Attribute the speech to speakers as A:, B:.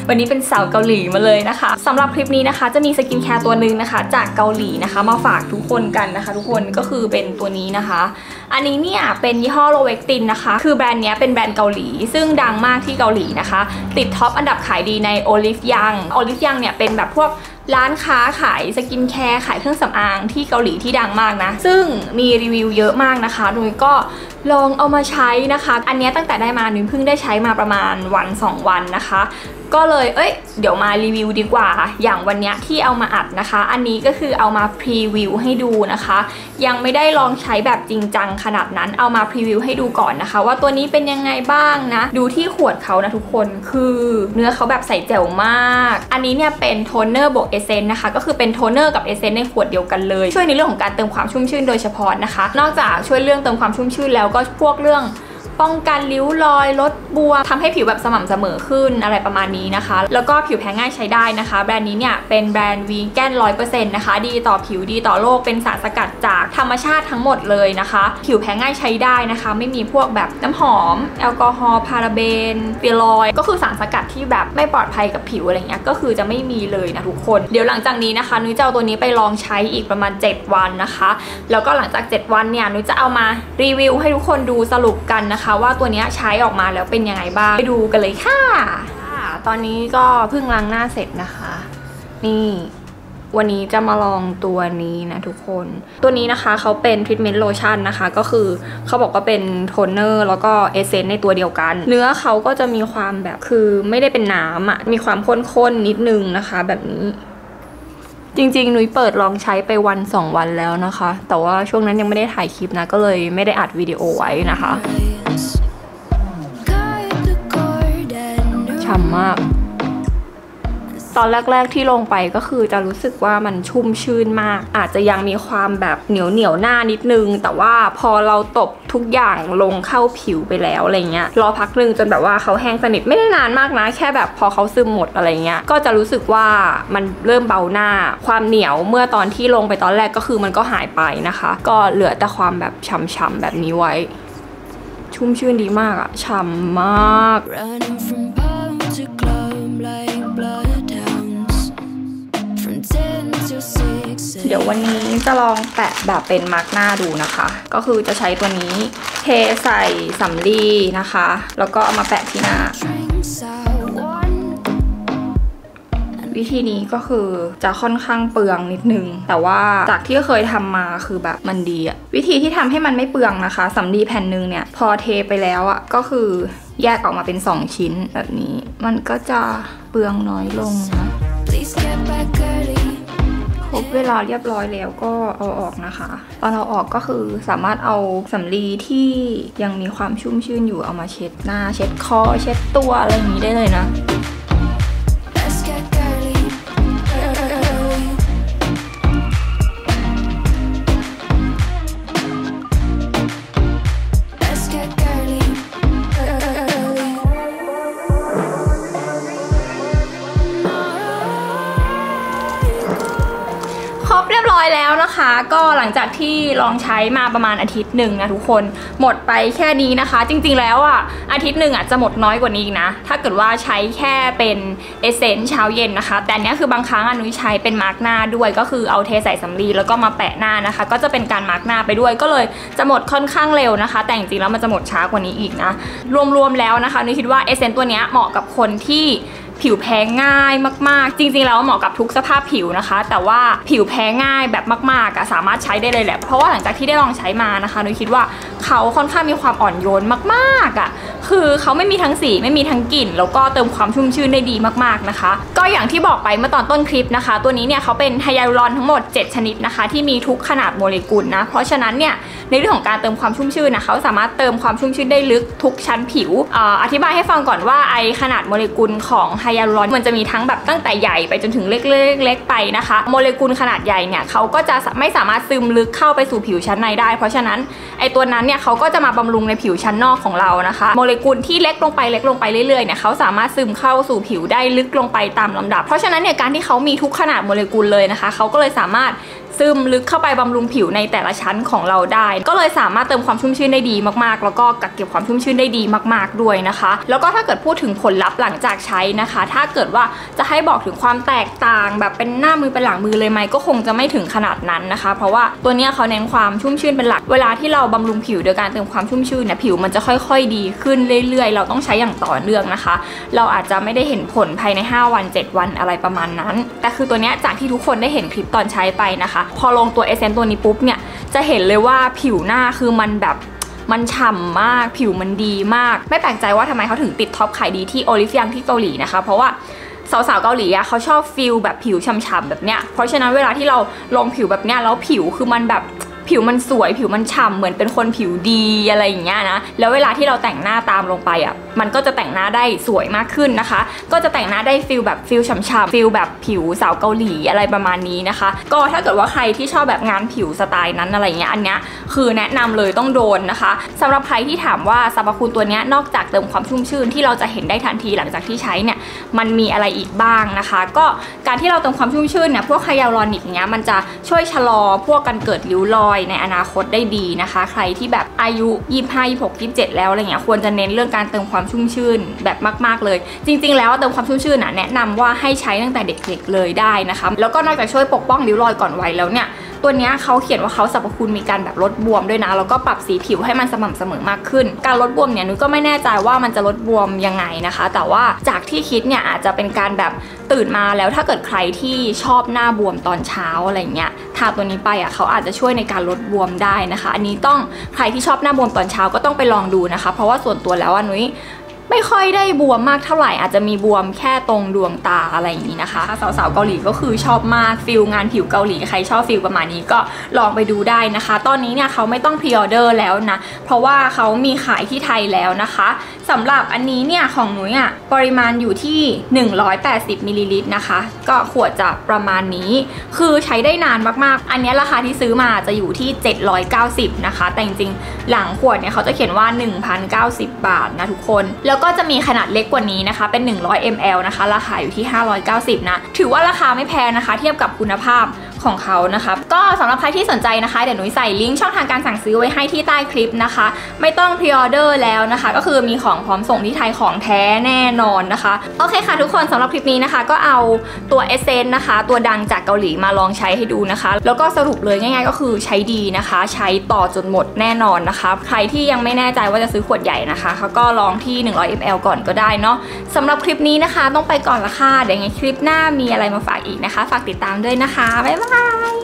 A: วันนี้เป็นสาวเกาหลีมาเลยนะคะสำหรับคลิปนี้นะคะจะมีสกินแคร์ตัวหนึ่งนะคะจากเกาหลีนะคะมาฝากทุกคนกันนะคะทุกคนก็คือเป็นตัวนี้นะคะอันนี้เนี่ยเป็นยี่ห้อโลเวกตินนะคะคือแบรนด์นี้เป็นแบรนด์เกาหลีซึ่งดังมากที่เกาหลีนะคะติดท็อปอันดับขายดีในโอลิฟยังเนี่ยเป็นแบบพวกร้านค้าขายสกินแคร์ขายเครื่องสำอางที่เกาหลีที่ดังมากนะซึ่งมีรีวิวเยอะมากนะคะนุ้ยก็ลองเอามาใช้นะคะอันนี้ตั้งแต่ได้มานุ้ยเพิ่งได้ใช้มาประมาณ1-2 วันนะคะก็เลยเดี๋ยวมารีวิวดีกว่าอย่างวันนี้ที่เอามาอัดนะคะอันนี้ก็คือเอามาพรีวิวให้ดูนะคะยังไม่ได้ลองใช้แบบจริงจังขนาดนั้นเอามาพรีวิวให้ดูก่อนนะคะว่าตัวนี้เป็นยังไงบ้างนะดูที่ขวดเขานะทุกคนคือเนื้อเขาแบบใสแจ๋วมากอันนี้เนี่ยเป็นโทนเนอร์บวกเอเซนต์นะคะก็คือเป็นโทนเนอร์กับเอเซนต์ในขวดเดียวกันเลยช่วยในเรื่องของการเติมความชุ่มชื่นโดยเฉพาะนะคะนอกจากช่วยเรื่องเติมความชุ่มชื่นแล้วก็พวกเรื่องป้องกันริ้วรอยลดบวมทำให้ผิวแบบสม่ำเสมอขึ้นอะไรประมาณนี้นะคะแล้วก็ผิวแพ้ง่ายใช้ได้นะคะแบรนด์นี้เนี่ยเป็นแบรนด์วีแกน 100% นะคะดีต่อผิวดีต่อโลกเป็นสารสกัดจากธรรมชาติทั้งหมดเลยนะคะผิวแพ้ง่ายใช้ได้นะคะไม่มีพวกแบบน้ำหอมแอลกอฮอล์พาราเบนเฟียรอยด์ก็คือสารสกัดที่แบบไม่ปลอดภัยกับผิวอะไรเงี้ยก็คือจะไม่มีเลยนะทุกคนเดี๋ยวหลังจากนี้นะคะนุ้ยจะเอาตัวนี้ไปลองใช้อีกประมาณ7 วันนะคะแล้วก็หลังจาก7 วันเนี่ยนุ้ยจะเอามารีวิวให้ทุกคนดูสรุปกันนะคะว่าตัวนี้ใช้ออกมาแล้วเป็นยังไงบ้างไปดูกันเลยค่ะตอนนี้ก็เพิ่งล้างหน้าเสร็จนะคะนี่วันนี้จะมาลองตัวนี้นะทุกคนตัวนี้นะคะเขาเป็นทรีทเมนต์โลชั่นนะคะก็คือเขาบอกว่าเป็นโทนเนอร์แล้วก็เอเซนต์ในตัวเดียวกันเนื้อเขาก็จะมีความแบบคือไม่ได้เป็นน้ำอ่ะมีความข้นๆนิดนึงนะคะแบบนี้จริงๆนุ้ยเปิดลองใช้ไป1-2 วันแล้วนะคะแต่ว่าช่วงนั้นยังไม่ได้ถ่ายคลิปนะก็เลยไม่ได้อัดวิดีโอไว้นะคะฉ่ำมากตอนแรกๆที่ลงไปก็คือจะรู้สึกว่ามันชุ่มชื่นมากอาจจะยังมีความแบบเหนียวหน้านิดนึงแต่ว่าพอเราตบทุกอย่างลงเข้าผิวไปแล้วอะไรเงี้ยรอพักนึงจนแบบว่าเขาแห้งสนิทไม่ได้นานมากนะแค่แบบพอเขาซึมหมดอะไรเงี้ยก็จะรู้สึกว่ามันเริ่มเบาหน้าความเหนียวเมื่อตอนที่ลงไปตอนแรกก็คือมันก็หายไปนะคะก็เหลือแต่ความแบบฉ่ำๆแบบนี้ไว้ชุ่มชื่นดีมากอะฉ่ำมากเดี๋ยววันนี้จะลองแปะแบบเป็นมาร์กหน้าดูนะคะก็คือจะใช้ตัวนี้เทใส่สำลีนะคะแล้วก็เอามาแปะที่หน้าวิธีนี้ก็คือจะค่อนข้างเปลืองนิดนึงแต่ว่าจากที่เคยทำมาคือแบบมันดีอะวิธีที่ทำให้มันไม่เปลืองนะคะสำลีแผ่นนึงเนี่ยพอเทไปแล้วอะก็คือแยกออกมาเป็น2 ชิ้นแบบนี้มันก็จะเปลืองน้อยลงนะครบเวลาเรียบร้อยแล้วก็เอาออกนะคะตอนเอาออกก็คือสามารถเอาสำลีที่ยังมีความชุ่มชื่นอยู่เอามาเช็ดหน้าเช็ดคอเช็ดตัวอะไรอย่างนี้ได้เลยนะเรียบร้อยแล้วนะคะก็หลังจากที่ลองใช้มาประมาณอาทิตย์หนึ่งนะทุกคนหมดไปแค่นี้นะคะจริงๆแล้วอาทิตย์หนึ่งจะหมดน้อยกว่านี้นะถ้าเกิดว่าใช้แค่เป็นเอเซนส์เช้าเย็นนะคะแต่อันนี้คือบางครั้งนุ้ยใช้เป็นมาร์กหน้าด้วยก็คือเอาเทใส่สำลีแล้วก็มาแปะหน้านะคะก็จะเป็นการมาร์กหน้าไปด้วยก็เลยจะหมดค่อนข้างเร็วนะคะแต่จริงๆแล้วมันจะหมดช้ากว่านี้อีกนะรวมๆแล้วนะคะนุ้ยคิดว่าเอเซนส์ตัวนี้เหมาะกับคนที่ผิวแพ้ง่ายมากๆจริงๆแล้วเหมาะกับทุกสภาพผิวนะคะแต่ว่าผิวแพ้ง่ายแบบมากๆสามารถใช้ได้เลยแหละเพราะว่าหลังจากที่ได้ลองใช้มานะคะนุ้ยคิดว่าเขาค่อนข้างมีความอ่อนโยนมากๆคือเขาไม่มีทั้งสีไม่มีทั้งกลิ่นแล้วก็เติมความชุ่มชื่นได้ดีมากๆนะคะก็อย่างที่บอกไปเมื่อตอนต้นคลิปนะคะตัวนี้เนี่ยเขาเป็นไฮยาลูรอนทั้งหมด7 ชนิดนะคะที่มีทุกขนาดโมเลกุลนะเพราะฉะนั้นเนี่ยในเรื่องของการเติมความชุ่มชื่นนะเขาสามารถเติมความชุ่มชื่นได้ลึกทุกชั้นผิวอธิบายให้ฟังก่อนว่าไอขนาดโมเลกุลของไฮยาลูรอนมันจะมีทั้งแบบตั้งแต่ใหญ่ไปจนถึงเล็กๆไปนะคะโมเลกุลขนาดใหญ่เนี่ยเขาก็จะไม่สามารถซึมลึกเข้าไปสู่ผิวชั้นในได้เพราะฉะนั้นไอตัวนั้นเนี่ยเขาก็จะมาบำรุงในผิวชั้นนอกของเรานะคะโมเลกุลที่เล็กลงไปเรื่อยๆเนี่ยเขาสามารถซึมเข้าสู่ผิวได้ลึกลงไปตามลำดับเพราะฉะนั้นเนี่ยการที่เขามีทุกขนาดโมเลกุลเลยนะคะเขาก็เลยสามารถซึมลึกเข้าไปบำรุงผิวในแต่ละชั้นของเราได้ก็เลยสามารถเติมความชุ่มชื้นได้ดีมากๆแล้วก็กักเก็บความชุ่มชื้นได้ดีมากๆด้วยนะคะแล้วก็ถ้าเกิดพูดถึงผลลัพธ์หลังจากใช้นะคะถ้าเกิดว่าจะให้บอกถึงความแตกต่างแบบเป็นหน้ามือเป็นหลังมือเลยไหมก็คงจะไม่ถึงขนาดนั้นนะคะเพราะว่าตัวนี้เขาเน้นความชุ่มชื้นเป็นหลักเวลาที่เราบำรุงผิวโดยการเติมความชุ่มชื้นเนี่ยผิวมันจะค่อยๆดีขึ้นเรื่อยๆเราต้องใช้อย่างต่อเนื่องนะคะเราอาจจะไม่ได้เห็นผลภายใน5วัน7วันอะไรประมาณนั้นแต่คือตัวนี้จากที่ทุกคนได้เห็นคลิปตอนใช้ไปนะคะพอลงตัวเอเซนต์ตัวนี้ปุ๊บเนี่ยจะเห็นเลยว่าผิวหน้าคือมันแบบมันฉ่ำมากผิวมันดีมากไม่แปลกใจว่าทำไมเขาถึงติดท็อปขายดีที่โอลิฟยังที่เกาหลีนะคะเพราะว่าสาวๆเกาหลีเขาชอบฟีลแบบผิวฉ่ำๆแบบเนี้ยเพราะฉะนั้นเวลาที่เราลงผิวแบบเนี้ยแล้วผิวคือมันแบบผิวมันสวยผิวมันฉ่ำเหมือนเป็นคนผิวดีอะไรอย่างเงี้ยนะแล้วเวลาที่เราแต่งหน้าตามลงไปมันก็จะแต่งหน้าได้สวยมากขึ้นนะคะก็จะแต่งหน้าได้ฟีลแบบฟีลฉ่ำๆฟีลแบบผิวสาวเกาหลีอะไรประมาณนี้นะคะก็ถ้าเกิดว่าใครที่ชอบแบบงานผิวสไตล์นั้นอะไรเงี้ยอันเนี้ยคือแนะนำเลยต้องโดนนะคะสำหรับใครที่ถามว่าสรรพคุณตัวเนี้ยนอกจากเติมความชุ่มชื่นที่เราจะเห็นได้ทันทีหลังจากที่ใช้เนี่ยมันมีอะไรอีกบ้างนะคะก็การที่เราเติมความชุ่มชื่นเนี่ยพวกไฮยาลูรอนิกเนี้ยมันจะช่วยชะลอพวกการเกิดริ้วรอยในอนาคตได้ดีนะคะใครที่แบบอายุ25 26 27แล้วอะไรเงี้ยควรจะเน้นเรื่องการเติมความชุ่มชื่นแบบมากๆเลยจริงๆแล้วเติมความชุ่มชื่นแนะนำว่าให้ใช้ตั้งแต่เด็กๆเลยได้นะคะแล้วก็นอกจากช่วยปกป้องริ้วรอยก่อนวัยแล้วเนี่ยตัวนี้เขาเขียนว่าเขาสรรพคุณมีการแบบลดบวมด้วยนะแล้วก็ปรับสีผิวให้มันสม่ำเสมอมากขึ้นการลดบวมเนี่ยนุ้ยก็ไม่แน่ใจว่ามันจะลดบวมยังไงนะคะแต่ว่าจากที่คิดเนี่ยอาจจะเป็นการแบบตื่นมาแล้วถ้าเกิดใครที่ชอบหน้าบวมตอนเช้าอะไรเงี้ยทาตัวนี้ไปเขาอาจจะช่วยในการลดบวมได้นะคะอันนี้ต้องใครที่ชอบหน้าบวมตอนเช้าก็ต้องไปลองดูนะคะเพราะว่าส่วนตัวแล้วนุ้ยไม่ค่อยได้บวมมากเท่าไหร่อาจจะมีบวมแค่ตรงดวงตาอะไรอย่างนี้นะคะสาวๆเกาหลีก็คือชอบมากฟิลงานผิวเกาหลีใครชอบฟิลประมาณนี้ก็ลองไปดูได้นะคะตอนนี้เนี่ยเขาไม่ต้องพรีออเดอร์แล้วนะเพราะว่าเขามีขายที่ไทยแล้วนะคะสำหรับอันนี้เนี่ยของหนูปริมาณอยู่ที่180มิลลิลิตรนะคะก็ขวดจะประมาณนี้คือใช้ได้นานมากๆอันนี้ราคาที่ซื้อมาจะอยู่ที่790นะคะแต่จริงๆหลังขวดเนี่ยเขาจะเขียนว่า 1,090 บาทนะทุกคนแล้วก็จะมีขนาดเล็กกว่านี้นะคะเป็น100 ml นะคะราคาอยู่ที่590นะถือว่าราคาไม่แพงนะคะเทียบกับคุณภาพของเขานะคะก็สำหรับใครที่สนใจนะคะเดี๋ยวหนูใส่ลิงก์ช่องทางการสั่งซื้อไว้ให้ที่ใต้คลิปนะคะไม่ต้องพรีออเดอร์แล้วนะคะก็คือมีของพร้อมส่งที่ไทยของแท้แน่นอนนะคะโอเคค่ะทุกคนสำหรับคลิปนี้นะคะก็เอาตัวเอเซนต์นะคะตัวดังจากเกาหลีมาลองใช้ให้ดูนะคะแล้วก็สรุปเลยง่ายๆก็คือใช้ดีนะคะใช้ต่อจนหมดแน่นอนนะคะใครที่ยังไม่แน่ใจว่าจะซื้อขวดใหญ่นะคะเขาก็ลองที่100 ml ก่อนก็ได้เนาะสำหรับคลิปนี้นะคะต้องไปก่อนละค่ะเดี๋ยวไงคลิปหน้ามีอะไรมาฝากอีกนะคะฝากติดตามด้วยนะคะบ๊ายบาย